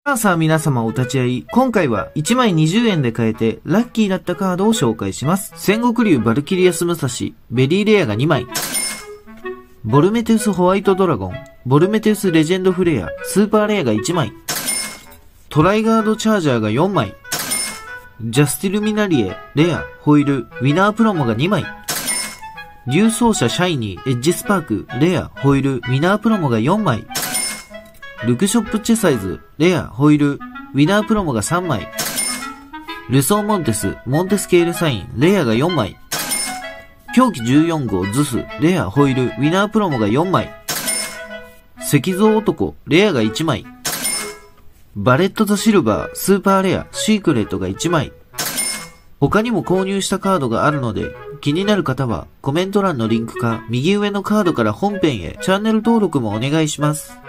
さあ皆様お立ち会い。今回は1枚20円で買えてラッキーだったカードを紹介します。戦国竜バルキリアス武蔵、ベリーレアが2枚。ボルメテウスホワイトドラゴン、ボルメテウスレジェンドフレア、スーパーレアが1枚。トライガードチャージャーが4枚。ジャスティルミナリエ、レア、ホイール、ウィナープロモが2枚。竜奏者シャイニー、エッジスパーク、レア、ホイール、ウィナープロモが4枚。ルクショップチェサイズ、レア、ホイール、ウィナープロモが3枚。ルソーモンテス、モンテスケールサイン、レアが4枚。狂気14号ズス、レア、ホイール、ウィナープロモが4枚。石像男、レアが1枚。バレット・ザ・シルバー、スーパーレア、シークレットが1枚。他にも購入したカードがあるので、気になる方はコメント欄のリンクか右上のカードから本編へチャンネル登録もお願いします。